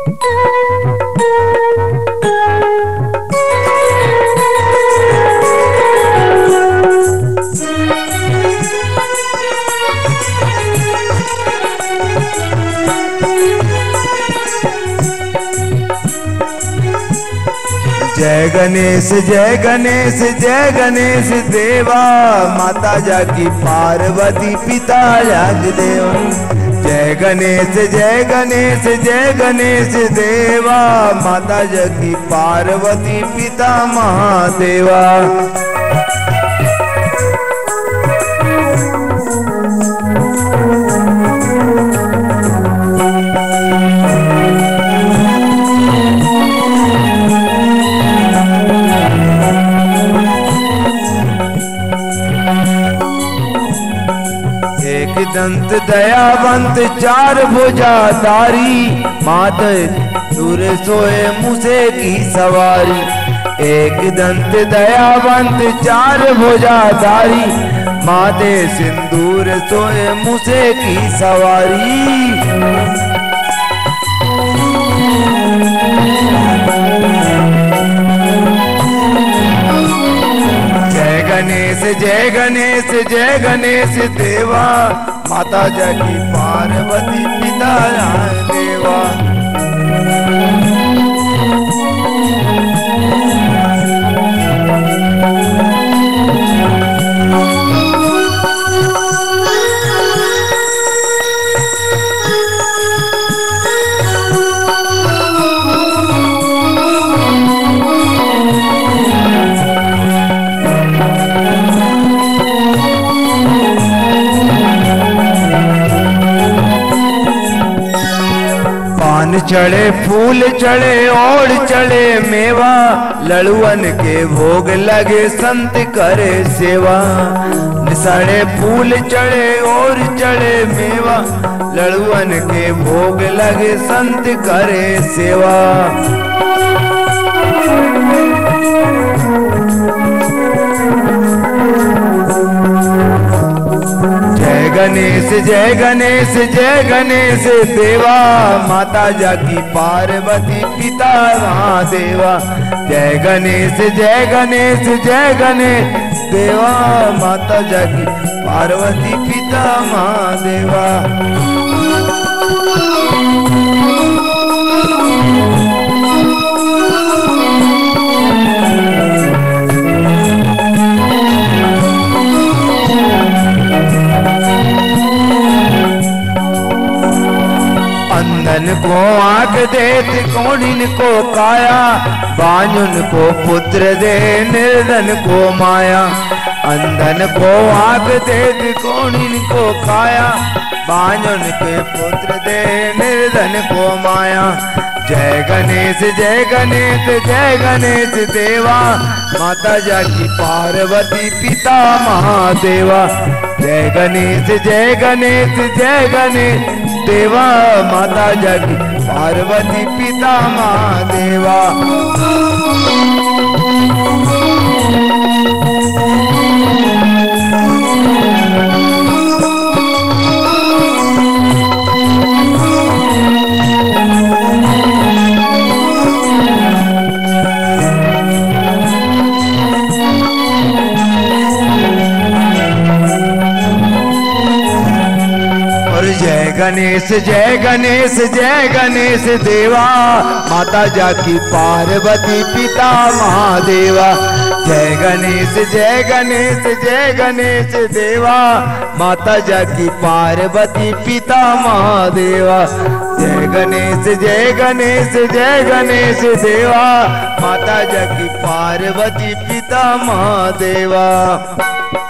जय गणेश जय गणेश जय गणेश देवा, माता जाकी पार्वती पिता जगदेवा। जय गणेश जय गणेश जय गणेश देवा, माता जाकी पार्वती पिता महादेवा। दंत दयावंत चार भुजाधारी, मात दूर सोए मूसे की सवारी। एक दंत दयावंत चार भुजाधारी, माते सिंदूर सोए मूसे की सवारी। जय गणेश जय गणेश देवा, माता जाकी पार्वती पिता देवा। चढ़े फूल चढ़े और चढ़े मेवा, लड़ुअन के भोग लगे संत करे सेवा। सड़े फूल चढ़े और चढ़े मेवा, लड़ुअन के भोग लगे संत करे सेवा। जय गणेश जय गणेश देवा, माता जाकी पार्वती पिता महादेवा। जय गणेश जय गणेश जय गणेश देवा, माता जाकी पार्वती पिता महादेवा। अंधन को आँख देत कोढ़िन को काया, बांझुन को पुत्र दे निर्धन को माया। अंधन को आँख देत कोढ़िन को काया, बांझुन के पुत्र दे निर्धन को माया। जय गणेश जय गणेश जय गणेश देवा, माता जाकी पार्वती पिता महादेवा। जय गणेश जय गणेश जय गणेश देवा, माता जाकी पार्वती पिता महादेवा। जय गणेश जय गणेश देवा, माता जाकी पार्वती पिता महादेवा। जय गणेश जय गणेश जय गणेश देवा, माता जाकी पार्वती पिता महादेवा। जय गणेश जय गणेश जय गणेश देवा, माता जाकी पार्वती पिता महादेवा।